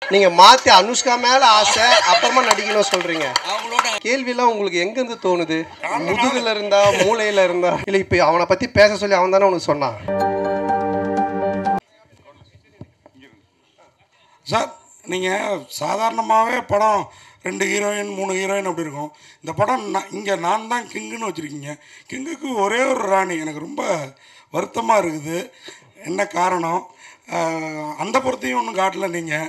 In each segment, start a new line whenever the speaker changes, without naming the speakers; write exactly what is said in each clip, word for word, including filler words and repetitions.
நீங்க மாத்தி அனுஷ்கா மேல ஆசை அப்புறமா நடிக்கணும் சொல்றீங்க. கேள்வியெல்லாம் உங்களுக்கு எங்க இருந்து தோணுது? முதுகுல இருந்தா மூளையில இருந்தா இல்ல இப்ப அவனை பத்தி பேச சொல்லி அவன் தானே உனக்கு சொன்னான்?
சார் நீங்கள் சாதாரணமாகவே படம் ரெண்டு ஹீரோயின் மூணு ஹீரோயின் அப்படி இருக்கும். இந்த படம் நான் இங்கே நான் தான் கிங்குன்னு வச்சுருக்கீங்க. கிங்குக்கு ஒரே ஒரு ராணி. எனக்கு ரொம்ப வருத்தமாக இருக்குது. என்ன காரணம்? அந்த பொறுத்தையும் ஒன்றும் காட்டல நீங்கள்.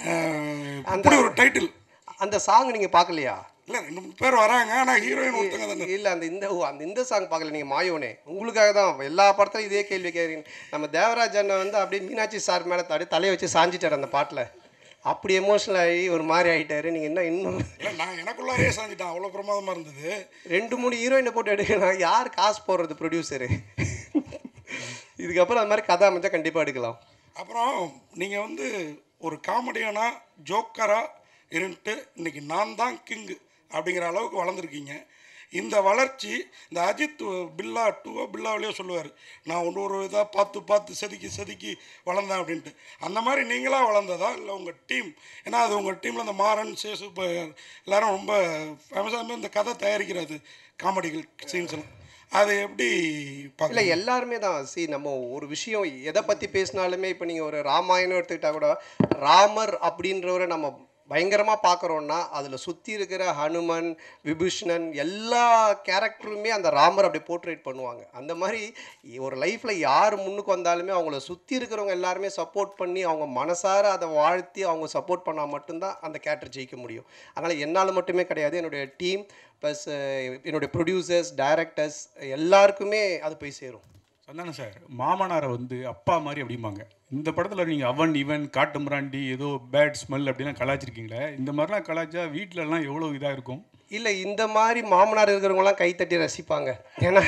அப்படி ஒரு டைட்டில்.
அந்த சாங் நீங்கள் பார்க்கலையா?
இல்லை ரெண்டு மூணு பேர் வராங்க, ஆனால் ஹீரோயின் ஒருத்தங்க தானே.
இல்லை அந்த இந்த ஓ அந்த இந்த சாங் பார்க்கல நீங்கள். மாயோனே உங்களுக்காக தான் எல்லா படத்துலையும் இதே கேள்வி கேட்குறீங்க. நம்ம தேவராஜ் அண்ணன் வந்து அப்படியே மீனாட்சி சார் மேலே அப்படியே தலையை வச்சு சாஞ்சிட்டார் அந்த பாட்டில். அப்படி எமோஷனல் ஆகி ஒரு மாதிரி ஆகிட்டாரு. நீங்கள் என்ன இன்னும்
இல்லை நான் எனக்குள்ளாரே சாஞ்சிட்டேன். அவ்வளோ பிரமாதமாக இருந்தது.
ரெண்டு மூணு ஹீரோயினை போட்டு எடுக்கலாம். யார் காசு போடுறது? ப்ரொடியூசரு. இதுக்கப்புறம் அது மாதிரி கதை அமைச்சா கண்டிப்பாக எடுக்கலாம்.
அப்புறம் நீங்கள் வந்து ஒரு காமெடியானா ஜோக்கராக இருந்துட்டு இன்றைக்கி நான் தான் கிங்கு அப்படிங்கிற அளவுக்கு வளர்ந்துருக்கீங்க. இந்த வளர்ச்சி இந்த அஜித் பில்லா டூவோ பில்லாவிலையோ சொல்லுவார், நான் ஒன்று ஒரு இதாக பார்த்து பார்த்து செதுக்கி செதுக்கி வளர்ந்தேன் அப்படின்ட்டு. அந்த மாதிரி நீங்களாக வளர்ந்ததா இல்லை உங்கள் டீம்? ஏன்னா அது உங்கள் டீமில் இந்த மாறன் சேசு இப்போ எல்லோரும் ரொம்ப ஃபேமஸாக இந்த கதை தயாரிக்கிறது காமெடிகள் சீன்ஸ் எல்லாம். அது எப்படி பார்க்கல?
இல்லை எல்லாருமே தான். சி நம்ம ஒரு விஷயம் எதை பற்றி பேசினாலுமே இப்போ நீங்கள் ஒரு ராமாயணம் எடுத்துக்கிட்டால் கூட ராமர் அப்படின்றவரை நம்ம பயங்கரமாக பார்க்குறோன்னா அதில் சுற்றி இருக்கிற ஹனுமன் விபீஷணன் எல்லா கேரக்டருமே அந்த ராமர் அப்படி போர்ட்ரேட் பண்ணுவாங்க. அந்த மாதிரி ஒரு லைஃப்பில் யார் முன்னுக்கு வந்தாலுமே அவங்கள சுற்றி இருக்கிறவங்க எல்லாருமே சப்போர்ட் பண்ணி அவங்க மனசார அதை வாழ்த்தி அவங்க சப்போர்ட் பண்ணால் மட்டும்தான் அந்த கேரக்டர் ஜெயிக்க முடியும். அதனால் என்னால் மட்டுமே கிடையாது, என்னுடைய டீம் ப்ளஸ் என்னுடைய ப்ரொடியூசர்ஸ் டைரக்டர்ஸ் எல்லாருக்குமே அது போய் சேரும்.
சந்தானம் சார் மாமனாரை வந்து அப்பா மாதிரி அப்படிம்பாங்க. இந்த படத்தில் நீங்கள் அவன் இவன் காட்டு மிராண்டி ஏதோ பேட் ஸ்மெல் அப்படிலாம் கலாச்சிருக்கீங்களே, இந்த மாதிரிலாம் கலாச்சா வீட்டிலலாம் எவ்வளோ இதாக இருக்கும்?
இல்லை இந்த மாதிரி மாமனார் இருக்கிறவங்களாம் கைத்தட்டி ரசிப்பாங்க. ஏன்னா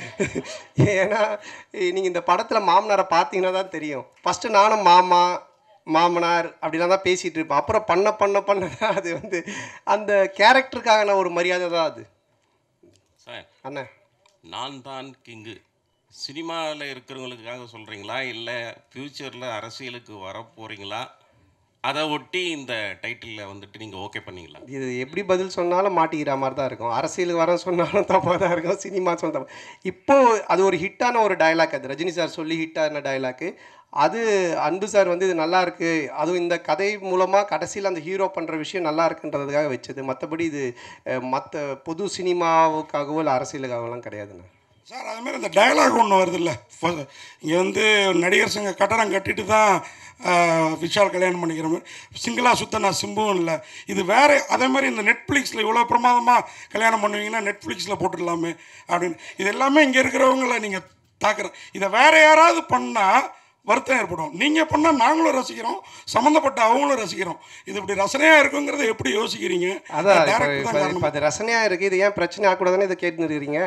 ஏன்னா நீங்கள் இந்த படத்தில் மாமனாரை பார்த்தீங்கன்னா தான் தெரியும். ஃபஸ்ட்டு நானும் மாமா மாமனார் அப்படிலாம் தான் பேசிகிட்டு இருப்பேன். அப்புறம் பண்ண பண்ண பண்ண தான் அது வந்து அந்த கேரக்டருக்கான ஒரு மரியாதை தான் அது.
சார்
அண்ணா
நான் தான் கிங்கு சினிமாவில் இருக்கிறவங்களுக்காக சொல்கிறீங்களா இல்லை ஃப்யூச்சரில் அரசியலுக்கு வர போகிறீங்களா? அதை ஒட்டி இந்த டைட்டிலில் வந்துட்டு நீங்கள் ஓகே பண்ணீங்களா?
இது எப்படி பதில் சொன்னாலும் மாட்டிக்கிற மாதிரி தான் இருக்கும். அரசியலுக்கு வர சொன்னாலும் தப்பாக தான் இருக்கும், சினிமா சொன்ன தப்பா. இப்போது அது ஒரு ஹிட்டான ஒரு டைலாக். அது ரஜினி சார் சொல்லி ஹிட்டான டைலாக்கு. அது அன்பு சார் வந்து இது நல்லா இருக்குது, அதுவும் இந்த கதை மூலமாக கடைசியில் அந்த ஹீரோ பண்ணுற விஷயம் நல்லா இருக்குன்றதுக்காக வச்சது. மற்றபடி இது மற்ற பொது சினிமாவுக்காகவோ இல்லை அரசியலுக்காகவெல்லாம் கிடையாதுண்ணா.
சார் அது மாதிரி இந்த டயலாக் ஒன்று வருது இல்லை, இங்கே வந்து நடிகர் சங்க கட்டடம் கட்டிட்டு தான் விஷால் கல்யாணம் பண்ணிக்கிற மாதிரி சிங்கிளாக சுத்த நான் சிம்புவும் இல்லை. இது வேறு அதே மாதிரி இந்த நெட்ஃப்ளிக்ஸில் இவ்வளோ பிரமாதமாக கல்யாணம் பண்ணுவீங்கன்னா நெட்ஃப்ளிக்ஸில் போட்டுடலாமே அப்படின்னு. இது எல்லாமே இங்கே இருக்கிறவங்கள நீங்கள் தாக்குற. இதை வேறு யாராவது பண்ணால் வருத்தம் ஏற்படும். நீங்கள் பண்ணால் நாங்களும் ரசிக்கிறோம், சம்மந்தப்பட்ட அவங்களும் ரசிக்கிறோம். இது இப்படி ரசனையாக இருக்குங்கிறத எப்படி யோசிக்கிறீங்க?
அதான் இப்போ அது ரசனையாக இருக்குது, இது ஏன் பிரச்சனை ஆகக்கூடாதுன்னு இதை கேட்டுன்னு இருக்கிறீங்க.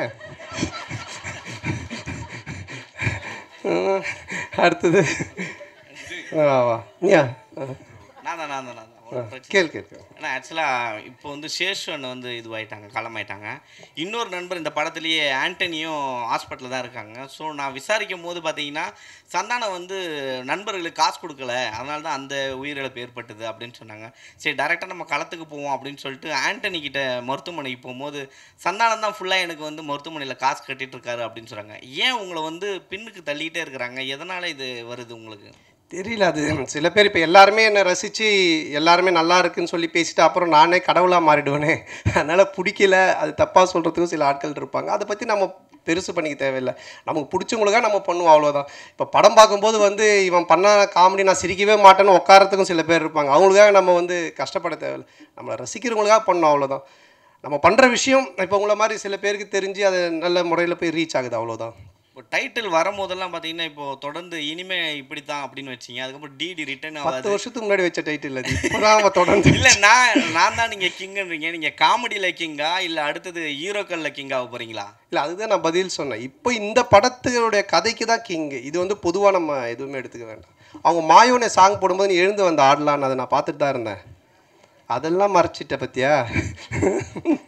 அடுத்தது வா
நான் தான் நான் தான் நான் தான்
கேள் கேள்
ஏன்னா ஆக்சுவலாக இப்போ வந்து சேஷன் வந்து இதுவாயிட்டாங்க, காலமாயிட்டாங்க. இன்னொரு நண்பர் இந்த படத்துலேயே ஆண்டனியும் ஹாஸ்பிட்டலில் தான் இருக்காங்க. ஸோ நான் விசாரிக்கும் போது பார்த்தீங்கன்னா சந்தானம் வந்து நண்பர்களுக்கு காசு கொடுக்கல, அதனால தான் அந்த உயிரிழப்பு ஏற்பட்டது அப்படின்னு சொன்னாங்க. சரி டேரெக்டாக நம்ம களத்துக்கு போவோம் அப்படின்னு சொல்லிட்டு ஆண்டனி கிட்ட மருத்துவமனைக்கு போகும்போது சந்தானம் தான் ஃபுல்லாக எனக்கு வந்து மருத்துவமனையில் காசு கட்டிகிட்டு இருக்காரு அப்படின்னு சொல்கிறாங்க. ஏன் உங்களை வந்து பின்னுக்கு தள்ளிக்கிட்டே இருக்கிறாங்க? எதனால் இது வருது உங்களுக்கு
தெரியல. அது சில பேர் இப்போ எல்லாருமே என்னை ரசித்து எல்லாருமே நல்லா இருக்குன்னு சொல்லி பேசிட்டு அப்புறம் நானே கடவுளாக மாறிடுவேனே, அதனால் பிடிக்கல அது தப்பாக சொல்கிறதுக்கும் சில ஆட்கள் இருப்பாங்க. அதை பற்றி நம்ம பெருசு பண்ணிக்க தேவையில்லை. நமக்கு பிடிச்சவங்களுக்காக நம்ம பண்ணுவோம், அவ்வளோதான். இப்போ படம் பார்க்கும்போது வந்து இவன் பண்ண காமெடி நான் சிரிக்கவே மாட்டேன்னு உட்காரத்துக்கும் சில பேர் இருப்பாங்க. அவங்களுக்காக நம்ம வந்து கஷ்டப்பட தேவையில்லை, நம்மளை ரசிக்கிறவங்களுக்காக பண்ணோம், அவ்வளோதான். நம்ம பண்ணுற விஷயம் இப்போ உங்களை மாதிரி சில பேருக்கு தெரிஞ்சு அது நல்ல முறையில் போய் ரீச் ஆகுது, அவ்வளோதான்.
இப்போ டைட்டில் வரும்போதெல்லாம் பார்த்தீங்கன்னா இப்போ தொடர்ந்து இனிமே இப்படி தான் அப்படின்னு வச்சிங்க, அதுக்கப்புறம் டிடி ரிட்டர்ன் ஆகாது.
பத்து வருஷத்துக்கு முன்னாடி வச்ச டைட்டில் அது இப்போதான் தொடர்ந்து.
இல்லை நான் நான் தான் நீங்கள் கிங்குன்றீங்க, நீங்கள் காமெடியில் கிங்கா இல்லை அடுத்தது ஹீரோக்களில் கிங்காக போகிறீங்களா?
இல்லை அதுதான் நான் பதில் சொன்னேன். இப்போ இந்த படத்துடைய கதைக்கு தான் கிங்கு. இது வந்து பொதுவாக நம்ம எதுவுமே எடுத்துக்க வேண்டாம். அவங்க மாயோனே சாங் போடும்போது நீ எழுந்து வந்த ஆடலான்னு அதை நான் பார்த்துட்டு தான் இருந்தேன். அதெல்லாம் மறைச்சிட்ட பற்றியா?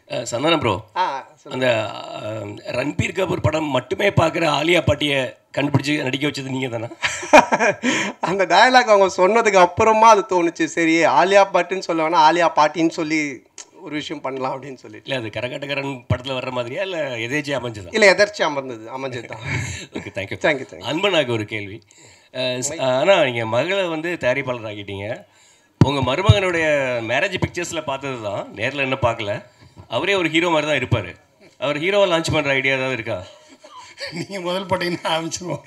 சந்தானம் ப்ரோ,
ஆ
அந்த அஹ், ரன்பீர் கபூர் படம் மட்டுமே பார்க்குற ஆலியா பாட்டியை கண்டுபிடிச்சி நடிக்க வச்சது நீங்கள் தானே?
அந்த டயலாக் அவங்க சொன்னதுக்கு அப்புறமா அது தோணுச்சு, சரி ஆலியா பாட்டுன்னு சொல்ல வேணா ஆலியா பாட்டின்னு சொல்லி ஒரு விஷயம் பண்ணலாம் அப்படின்னு சொல்லிட்டு.
இல்லை, அது கரகாட்டக்காரன் படத்தில் வர்ற மாதிரியா இல்லை எதேச்சியாக அமைஞ்சதா?
இல்லை எதர்ச்சி அமர்ந்தது அமைஞ்சது தான்.
Okay, thank you
thank you thank you.
அன்பனாக்கு ஒரு கேள்வி. ஆனால் நீங்கள் மகளை வந்து தயாரிப்பாளர் ஆகிட்டீங்க. உங்கள் மருமகனுடைய மேரேஜ் பிக்சர்ஸில் பார்த்தது தான், நேரில் என்ன பார்க்கல. அவரே ஒரு ஹீரோ மாதிரி தான் இருப்பார். அவர் ஹீரோவை லான்ச் பண்ணுற ஐடியா ஏதாவது இருக்கா?
நீங்கள் முதல் போட்டிங்கன்னா ஆரம்பிச்சிருவோம்.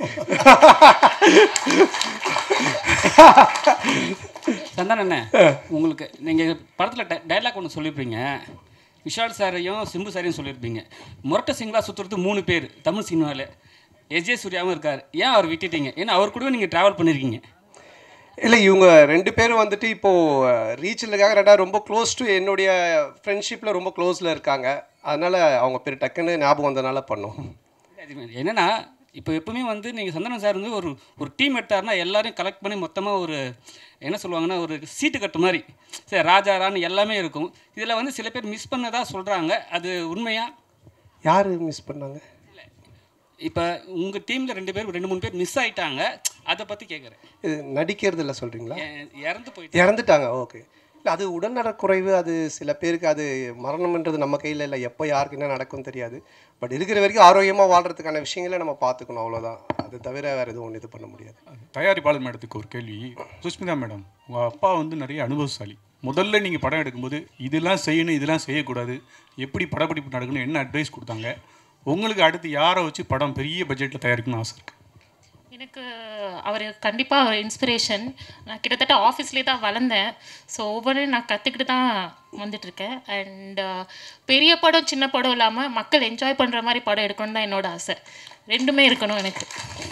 சந்தானம் அண்ணே, உங்களுக்கு நீங்கள் படத்தில் டைலாக் ஒன்று சொல்லியிருப்பீங்க. விஷால் சாரையும் சிம்பு சாரையும் சொல்லியிருப்பீங்க. முரட்ட சிங்களா சுற்றுறது மூணு பேர் தமிழ் சினிமாவில். எஸ்ஜே சூர்யாவும் இருக்கார். ஏன் அவர் விட்டுட்டீங்க? ஏன்னா அவர் கூட நீங்கள் ட்ராவல் பண்ணியிருக்கீங்க.
இல்லை, இவங்க ரெண்டு பேரும் வந்துட்டு இப்போது ரீச்சிலுக்காக ரெண்டாவது ரொம்ப க்ளோஸ் டு என்னுடைய ஃப்ரெண்ட்ஷிப்பில் ரொம்ப க்ளோஸில் இருக்காங்க. அதனால் அவங்க பேர் டக்குன்னு ஞாபகம் வந்ததுனால பண்ணோம்.
என்னென்னா இப்போ எப்பவுமே வந்து நீங்கள் சந்தானம் சார் வந்து ஒரு ஒரு டீம் எடுத்தாருன்னா எல்லாரையும் கலெக்ட் பண்ணி மொத்தமாக ஒரு என்ன சொல்லுவாங்கன்னா ஒரு சீட்டு கட்டு மாதிரி சரி ராஜாரான்னு எல்லாமே இருக்கும். இதில் வந்து சில பேர் மிஸ் பண்ணதா சொல்கிறாங்க. அது உண்மையா?
யார் மிஸ் பண்ணாங்க?
இப்போ உங்கள் டீமில் ரெண்டு பேர் ரெண்டு மூணு பேர் மிஸ் ஆகிட்டாங்க. அதை பற்றி கேட்குறேன்.
இது நடிக்கிறது இல்லை சொல்கிறீங்களா?
இறந்து போயிட்டு
இறந்துட்டாங்க. ஓகே. இல்லை, அது உடல்நலக்குறைவு. அது சில பேருக்கு அது மரணம்ன்றது நம்ம கையில் இல்லை. எப்போ யாருக்கு என்ன நடக்கும் தெரியாது. பட் இருக்கிற வரைக்கும் ஆரோக்கியமாக வாழ்கிறதுக்கான விஷயங்களை நம்ம பார்த்துக்கணும், அவ்வளோதான். அது தவிர வேறு எதுவும் ஒன்று இது பண்ண முடியாது.
தயாரிப்பாளர் மேடத்துக்கு ஒரு கேள்வி. சுஷ்மிதா மேடம், உங்கள் அப்பா வந்து நிறைய அனுபவசாலி. முதல்ல நீங்கள் படம் எடுக்கும்போது இதெல்லாம் செய்யணும், இதெல்லாம் செய்யக்கூடாது, எப்படி படப்பிடிப்பு நடக்கணும், என்ன அட்வைஸ் கொடுத்தாங்க? உங்களுக்கு அடுத்து யாரை வச்சு படம் பெரிய பட்ஜெட்டில் தயாரிக்கணும்னு ஆசை இருக்குது?
எனக்கு அவர் கண்டிப்பாக ஒரு இன்ஸ்பிரேஷன். நான் கிட்டத்தட்ட ஆஃபீஸ்லேயே தான் வளர்ந்தேன். ஸோ ஒவ்வொன்றையும் நான் கற்றுக்கிட்டு தான் வந்துட்டுருக்கேன். அண்ட் பெரிய படம் சின்ன படம் இல்லாமல் மக்கள் என்ஜாய் பண்ணுற மாதிரி படம் எடுக்கணும்னு தான் என்னோட ஆசை. ரெண்டுமே இருக்கணும் எனக்கு.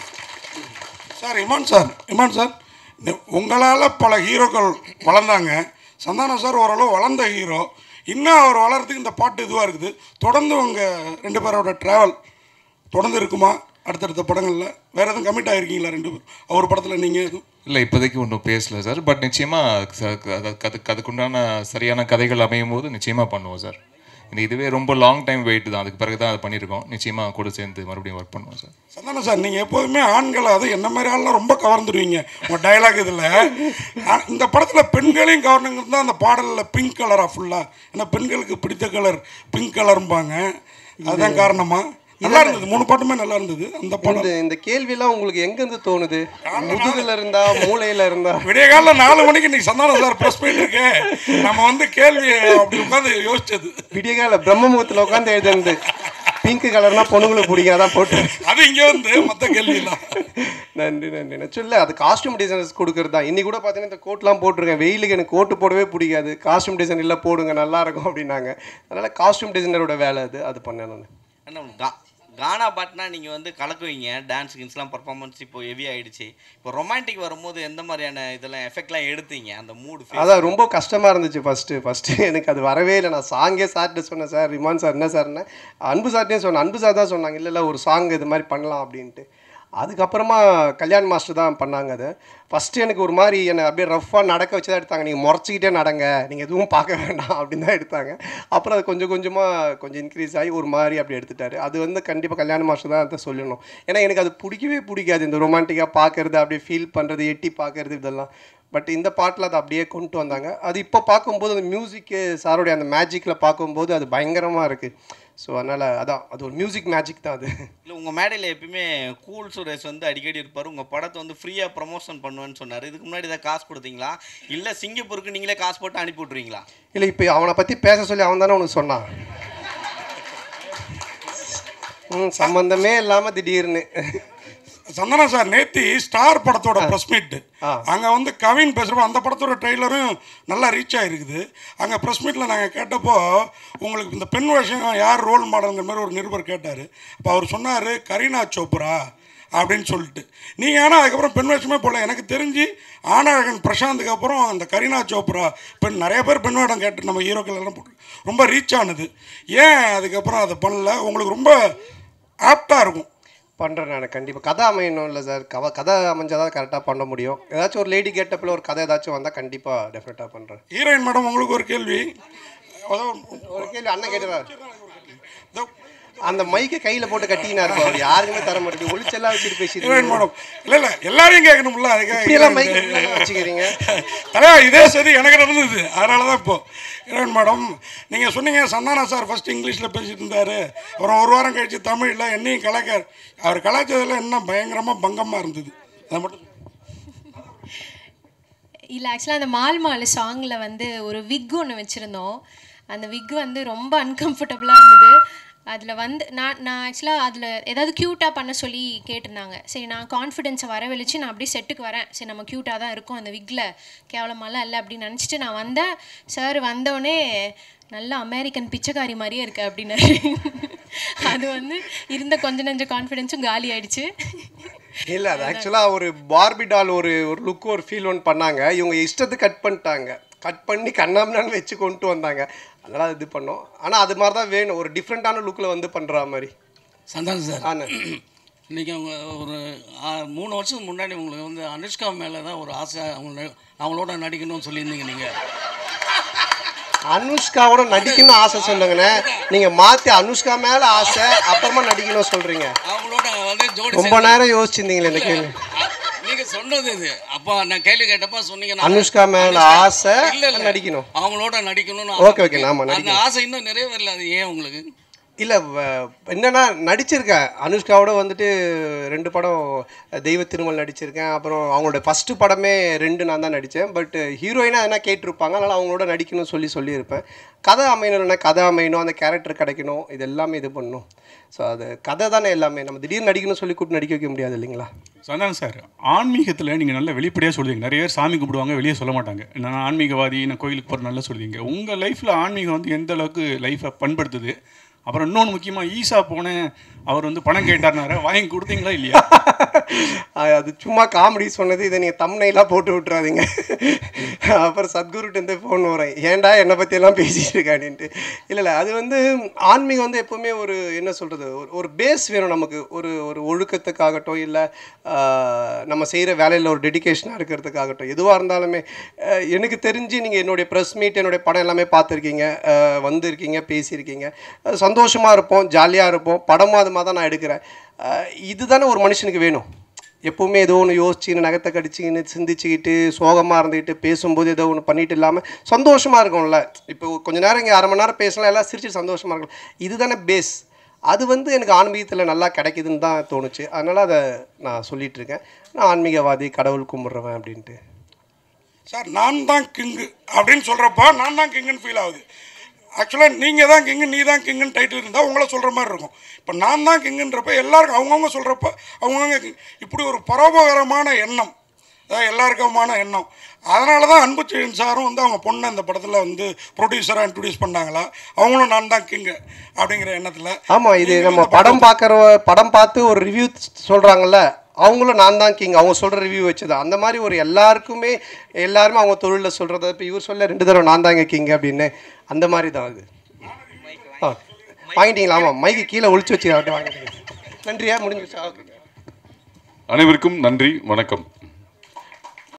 Sir Imman sir Imman sir உங்களால் பல ஹீரோக்கள் வளர்ந்தாங்க. சந்தானம் சார் ஓரளவு வளர்ந்த ஹீரோ. இன்னும் அவர் வளர்கிறதுக்கு இந்த பாட்டு இதுவாக இருக்குது. தொடர்ந்து உங்கள் ரெண்டு பேரோட ட்ராவல் தொடர்ந்து இருக்குமா? அடுத்தடுத்த படங்களில் வேறு எதுவும் கமிட் ஆகிருக்கீங்களா ரெண்டு பேர்? அவர் படத்தில் நீங்கள் எதுவும்?
இல்லை, இப்போதைக்கு ஒன்றும் பேசல சார். பட் நிச்சயமாக அதுக்கு அதுக்குண்டான சரியான கதைகள் அமையும் போது நிச்சயமாக பண்ணுவோம் சார். இந்த இதுவே ரொம்ப லாங் டைம் வெயிட் தான். அதுக்கு பிறகு தான் அதை பண்ணியிருக்கோம். நிச்சயமாக கூட சேர்ந்து மறுபடியும் ஒர்க் பண்ணுவோம் சார்.
சந்தானம் சார், நீங்கள் எப்போதுமே ஆண்களை அது என்ன மாதிரி ஆள்லாம் ரொம்ப கவர்ந்துடுவீங்க உங்கள் டைலாக் இதில். இந்த படத்தில் பெண்களையும் கவர்னுங்கிறது தான் அந்த பாடலில் பிங்க் கலராக ஃபுல்லாக. ஏன்னா பெண்களுக்கு பிடித்த கலர் பிங்க் கலரும்பாங்க. அதுதான் காரணமா? நல்லா இருந்தது, மூணு பாட்டுமே நல்லா இருந்தது. அந்த படம்
இந்த கேள்வியெல்லாம் உங்களுக்கு எங்கேருந்து தோணுது? முதுகுல இருந்தா மூளையில இருந்தா?
விடிய காலையில் நாலு மணிக்கு இன்னைக்கு சந்தானம் சார் ப்ரெஸ் போயிட்டு இருக்கு. நம்ம வந்து கேள்வி அப்படி உட்காந்து யோசிச்சது.
விடிய கால பிரம்ம முகத்தில் உட்காந்து எழுதுனது. பிங்க் கலர்னா பொண்ணுங்களுக்கு பிடிக்காதான் போட்டு
அது இங்கே வந்து மற்ற கேள்வியெல்லாம்.
நன்றி நன்றி. நச்சுல்ல அது காஸ்டியூம் டிசைனர்ஸ் கொடுக்குறது தான். இன்னைக்கு கூட பார்த்தீங்கன்னா இந்த கோட்லாம் போட்டிருக்கேன். வெயிலுக்கு எனக்கு கோட்டு போடவே பிடிக்காது. காஸ்டியூம் டிசைன் இல்லை போடுங்க நல்லா இருக்கும் அப்படின்னாங்க. அதனால் காஸ்டியூம் டிசைனரோட வேலை அது அது பண்ணேன் நான்.
என்ன கானா பாட்டுனா நீங்கள் வந்து கலக்குவீங்க. டான்ஸ் கின்ஸ்லாம் பர்ஃபார்மன்ஸ் இப்போ ஹெவி ஆகிடுச்சு. இப்போ ரொமான்டிக் வரும்போது எந்த மாதிரியான இதெல்லாம் எஃபெக்ட்லாம் எடுத்தீங்க? அந்த மூடு
அதான் ரொம்ப கஷ்டமாக இருந்துச்சு ஃபஸ்ட்டு ஃபஸ்ட்டு எனக்கு அது வரவே இல்லை. நான் சாங்கே சார்கிட்ட சொன்னேன், சார் இமான் சார் என்ன சார்னு. அன்பு சார்ட்டே சொன்னேன். அன்பு சார் தான் சொன்னாங்க, இல்லை இல்லை ஒரு சாங் இது மாதிரி பண்ணலாம் அப்படின்ட்டு. அதுக்கப்புறமா கல்யாண் மாஸ்டர் தான் பண்ணாங்க. அது ஃபஸ்ட்டு எனக்கு ஒரு மாதிரி என்னை அப்படியே ரஃப்பாக நடக்க வச்சு தான் எடுத்தாங்க. நீங்கள் முறைச்சிக்கிட்டே நடங்க, நீங்கள் எதுவும் பார்க்க வேண்டாம் அப்படின்னு தான் எடுத்தாங்க. அப்புறம் அது கொஞ்சம் கொஞ்சமாக கொஞ்சம் இன்க்ரீஸ் ஆகி ஒரு மாதிரி அப்படி எடுத்துட்டாரு. அது வந்து கண்டிப்பாக கல்யாண மாஸ்டர் தான் அதை சொல்லணும். ஏன்னா எனக்கு அது பிடிக்கவே பிடிக்காது, இந்த ரொமான்டிக்காக பார்க்குறது, அப்படியே ஃபீல் பண்ணுறது, எட்டி பார்க்குறது இதெல்லாம். பட் இந்த பாட்டில் அதை அப்படியே கொண்டு வந்தாங்க. அது இப்போ பார்க்கும்போது அந்த மியூசிக்கு சாரோடைய அந்த மேஜிக்கில் பார்க்கும்போது அது பயங்கரமாக இருக்குது. ஸோ அதனால் அதான் அது ஒரு மியூசிக் மேஜிக் தான் அது.
இல்லை, உங்கள் மேடையில் எப்பயுமே கூல் சுரேஷ் வந்து அடிக்கடி இருப்பார். உங்கள் படத்தை வந்து ஃப்ரீயாக ப்ரமோஷன் பண்ணுவேன்னு சொன்னார். இதுக்கு முன்னாடி இதை காசு கொடுத்தீங்களா இல்லை சிங்கப்பூருக்கு நீங்களே காசு போட்டு அனுப்பி விட்ருவீங்களா?
இல்லை, இப்போ அவனை பற்றி பேச சொல்லி அவன் தானே உனக்கு சொன்னான். ம் சம்மந்தமே இல்லாமல் திடீர்னு.
சந்தானம் சார் நேத்தி ஸ்டார் படத்தோட ப்ரெஸ் மீட் அங்கே வந்து கவின் பேசுகிறப்போ அந்த படத்தோட ட்ரெய்லரும் நல்லா ரீச் ஆகிருக்குது. அங்கே ப்ரெஸ் மீட்டில் நாங்கள் கேட்டப்போ உங்களுக்கு இந்த பெண் வேஷம் யார் ரோல் மாடலுங்கிற மாதிரி ஒரு நிருபர் கேட்டார். அப்போ அவர் சொன்னார் கரீனா சோப்ரா அப்படின்னு சொல்லிட்டு. நீங்கள் ஆனால் அதுக்கப்புறம் பெண் வேஷமே போடல. எனக்கு தெரிஞ்சு ஆனழகன் பிரசாந்துக்கு அப்புறம் அந்த கரீனா சோப்ரா பெண் நிறைய பேர் பெண் வேடம் கேட்டு நம்ம ஹீரோக்கள் எல்லாம் போட்டு ரொம்ப ரீச் ஆனது. ஏன் அதுக்கப்புறம் அதை பண்ணல? உங்களுக்கு ரொம்ப ஆப்டாக இருக்கும்.
பண்ணுறேன் நான் கண்டிப்பாக. கதை அமையணும் இல்லை சார், கவ கதை அமைஞ்சால் தான் கரெக்டாக பண்ண முடியும். ஏதாச்சும் ஒரு லேடி கேட்டப்பில் ஒரு கதை ஏதாச்சும் வந்தால் கண்டிப்பாக டெஃபினட்டாக பண்ணுறேன்.
ஹீரோயின் மேடம் உங்களுக்கு ஒரு கேள்வி.
ஒரு கேள்வி அண்ணன் கேட்டுறாரு. அந்த மைக்கை கையில் போட்டு கட்டினா இருக்கும், அவர் யாருக்குமே தர மாட்டேங்குது, ஒளிச்செல்லாம் வச்சுட்டு பேசிட்டு
மேடம். இல்லை இல்லை எல்லாரையும் கேட்கணும்ல, அதுக்காக
மைக்கை வச்சுக்கிறீங்க.
தலையா இதே சரி எனக்கு நடந்தது, அதனால தான் இப்போ ஹீரோயின் மேடம் நீங்கள் சொன்னீங்க சந்தானா சார் ஃபஸ்ட்டு இங்கிலீஷில் பேசிட்டு இருந்தார், அப்புறம் ஒரு வாரம் கழிச்சு தமிழில் என்னையும் கலாய்க்கார். அவர் கலாய்ச்சதில் என்ன பயங்கரமாக பங்கமாக இருந்தது, அதை மட்டும்
இல்லை. ஆக்சுவலாக அந்த மால் மால் சாங்கில் வந்து ஒரு விக் ஒன்று வச்சுருந்தோம். அந்த விக் வந்து ரொம்ப அன்கம்ஃபர்டபுளாக இருந்தது. அதில் வந்து நான் நான் ஆக்சுவலாக அதில் ஏதாவது க்யூட்டாக பண்ண சொல்லி கேட்டிருந்தாங்க. சரி, நான் கான்ஃபிடென்ஸை வரவழைச்சு நான் அப்படியே செட்டுக்கு வரேன். சரி, நம்ம க்யூட்டாக தான் இருக்கும், அந்த விக்கில் கேவலமாலாம் இல்லை அப்படின்னு நினச்சிட்டு நான் வந்தேன். சார் வந்தோடனே நல்லா அமெரிக்கன் பிச்சைக்காரி மாதிரியே இருக்கு அப்படின்னாரு. அது வந்து இருந்த கொஞ்ச நெஞ்ச கான்ஃபிடென்ஸும் காலி ஆயிடுச்சு.
இல்லை, அது ஆக்சுவலாக ஒரு பார்பி டால் ஒரு ஒரு லுக் ஒரு ஃபீல் ஒன்று பண்ணாங்க. இவங்க இஷ்டத்துக்கு கட் பண்ணிட்டாங்க, கட் பண்ணி கண்ணாமண்ணான்னு வச்சு கொண்டு வந்தாங்க. அதனால் இது பண்ணோம். ஆனால் அது மாதிரி தான் வேணும், ஒரு டிஃப்ரெண்ட்டான லுக்கில் வந்து பண்ணுற மாதிரி.
சந்தானம் சார்,
ஆனால்
இன்றைக்கி அவங்க ஒரு மூணு வருஷத்துக்கு முன்னாடி உங்களுக்கு வந்து அனுஷ்கா மேலே தான் ஒரு ஆசை, அவங்க அவங்களோட நடிக்கணும்னு சொல்லியிருந்தீங்க. நீங்கள்
அனுஷ்காவோட நடிக்கணும்னு ஆசை சொல்லுங்கண்ணே, நீங்கள் மாற்றி அனுஷ்கா மேலே ஆசை அப்புறமா நடிக்கணும் சொல்கிறீங்க.
அவங்களோட வந்து ஜோடி
ரொம்ப நேரம் யோசிச்சிருந்தீங்களே இந்த கேள்வி.
நீங்க சொன்னது இது. அப்போ நான் கேள்வி கேட்டப்ப சொன்னீங்க
அனுஷ்கா மேல ஆசை நடிக்கணும்,
அவங்களோட நடிக்கணும்னு.
ஓகே ஓகே, நாம
அந்த ஆசை இன்னும் நிறைவேறல, அது ஏன் உங்களுக்கு?
இல்லை, என்னன்னா நடிச்சிருக்கேன் அனுஷ்காவோட வந்துட்டு ரெண்டு படம் தெய்வ திருமல் நடிச்சிருக்கேன். அப்புறம் அவங்களோட ஃபஸ்ட்டு படமே ரெண்டு நான் தான் நடித்தேன். பட் ஹீரோயினாக எதனா கேட்டிருப்பாங்க, அதனால் அவங்களோட நடிக்கணும்னு சொல்லி சொல்லியிருப்பேன். கதை அமையணும்னா கதை அமையணும், அந்த கேரக்டர் கிடைக்கணும், இது எல்லாமே இது பண்ணணும். ஸோ அது கதை தானே எல்லாமே, நம்ம திடீர்னு நடிக்கணும்னு சொல்லி கூப்பிட்டு நடிக்க வைக்க முடியாது இல்லைங்களா?
சந்தானம் சார், ஆன்மீகத்தில் நீங்கள் நல்லா வெளிப்படையாக சொல்லுவீங்க. நிறைய பேர் சாமி கும்பிடுவாங்க, வெளியே சொல்ல மாட்டாங்க. நான் ஆன்மீகவாதி, நான் கோயிலுக்கு போகிற நல்லா சொல்லுவீங்க. உங்கள் லைஃப்பில் ஆன்மீகம் வந்து எந்த அளவுக்கு லைஃப்பை பண்படுத்துது? அப்புறம் இன்னொன்று முக்கியமாக, ஈசா போனேன், அவர் வந்து பணம் கேட்டார்னாரு, வாங்கி கொடுத்தீங்களா இல்லையா?
அது சும்மா காமெடி சொன்னது, இதை நீங்கள் தம்ப்நெயிலாக போட்டு விட்டுறாதீங்க. அப்புறம் சத்குருட்டேருந்து ஃபோன் வரேன், ஏன்டா என்னை பற்றியெல்லாம் பேசிகிட்டு இருக்காடின்ட்டு. இல்லை இல்லை, அது வந்து ஆன்மீகம் வந்து எப்போவுமே ஒரு என்ன சொல்கிறது, ஒரு ஒரு பேஸ் வேணும் நமக்கு. ஒரு ஒரு ஒழுக்கத்துக்காகட்டும், இல்லை நம்ம செய்கிற வேலையில் ஒரு டெடிக்கேஷனாக இருக்கிறதுக்காகட்டும், எதுவாக இருந்தாலுமே. எனக்கு தெரிஞ்சு நீங்கள் என்னுடைய ப்ரெஸ் மீட், என்னுடைய படம் எல்லாமே பார்த்துருக்கீங்க, வந்திருக்கீங்க, பேசியிருக்கீங்க. சந்தோஷமாக இருப்போம், ஜாலியாக இருப்போம். படமும் அது மாதிரி தான் நான் எடுக்கிறேன். இதுதானே ஒரு மனுஷனுக்கு வேணும். எப்போவுமே ஏதோ ஒன்று யோசிச்சுன்னு, நகத்தை கடிச்சிக்கின்னு, சிந்திச்சுக்கிட்டு, சோகமாக இருந்துக்கிட்டு, பேசும்போது ஏதோ ஒன்று பண்ணிட்டு இல்லாமல் சந்தோஷமாக இருக்கும்ல. இப்போ கொஞ்சம் நேரம் இங்கே அரை மணி நேரம் பேசலாம், எல்லாம் சிரிச்சு சந்தோஷமாக இருக்கும். இதுதானே பேஸ். அது வந்து எனக்கு ஆன்மீகத்தில் நல்லா கிடைக்குதுன்னு தான் தோணுச்சு. அதனால் அதை நான் சொல்லிகிட்டு இருக்கேன். நான் ஆன்மீகவாதி, கடவுள் கும்பிட்றவன் அப்படின்ட்டு.
சார், நான் தான் கிங்கு அப்படின்னு சொல்கிறப்போ நான் தான் கிங்குன்னு ஃபீல் ஆகுது. ஆக்சுவலாக நீங்கள் தான் கிங்கு, நீ தான் கிங்குன்னு டைட்டில் இருந்தால் உங்களை சொல்கிற மாதிரி இருக்கும். இப்போ நான் தான் கிங்குன்றப்ப எல்லாருக்கும் அவங்கவுங்க சொல்கிறப்ப அவங்கவுங்க இப்படி ஒரு பரோபகரமான எண்ணம், அதாவது எல்லாருக்குமான எண்ணம். அதனால தான் அன்புச்செழியன் சாரும் வந்து அவங்க பொண்ணை அந்த படத்தில் வந்து ப்ரொடியூசராக இன்ட்ரடியூஸ் பண்ணாங்களா, அவங்களும் நான் தான் கிங்கு அப்படிங்கிற எண்ணத்தில்.
ஆமாம், இது நம்ம படம் பார்க்குற படம் பார்த்து ஒரு ரிவ்யூ சொல்கிறாங்கல்ல, அவங்களும் நான் தான் கிங், அவங்க சொல்கிற ரிவ்யூ வச்சுது. அந்த மாதிரி ஒரு எல்லாருக்குமே எல்லாருமே அவங்க தொழிலில் சொல்கிறத, இப்போ இவர் சொல்ல ரெண்டு தடவை நான் தாங்க கிங் அப்படின்னு, அந்த மாதிரி தான் அது. ஆ வாங்கிட்டீங்களா? ஆமாம், மைக்கு கீழே ஒழிச்சு வச்சு வாங்கிட்டீங்க. நன்றியா, முடிஞ்சிச்சா?
அனைவருக்கும் நன்றி, வணக்கம்.